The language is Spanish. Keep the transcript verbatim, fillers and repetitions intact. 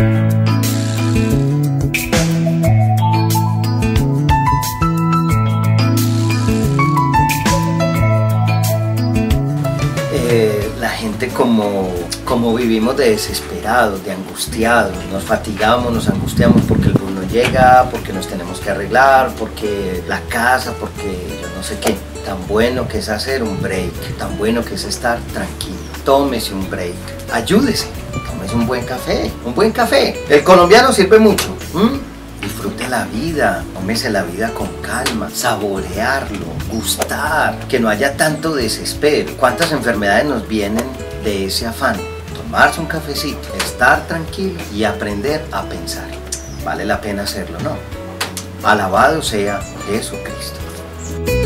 La gente como, como vivimos de desesperados, de angustiados, nos fatigamos, nos angustiamos porque el bus no llega, porque nos tenemos que arreglar, porque la casa, porque yo no sé qué. Tan bueno que es hacer un break, tan bueno que es estar tranquilo. Tómese un break, ayúdese, tómese un buen café, un buen café. El colombiano sirve mucho. ¿Mm? Disfrute la vida, tómese la vida con calma, saborearlo, gustar, que no haya tanto desespero. ¿Cuántas enfermedades nos vienen de ese afán? Tomarse un cafecito, estar tranquilo y aprender a pensar. Vale la pena hacerlo, ¿no? Alabado sea Jesucristo.